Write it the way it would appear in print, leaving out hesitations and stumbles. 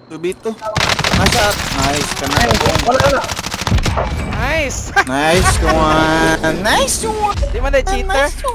2v2. Nasa. Nice ka na. Wala. Nice! Nice one. Nice one. Di man na cheater?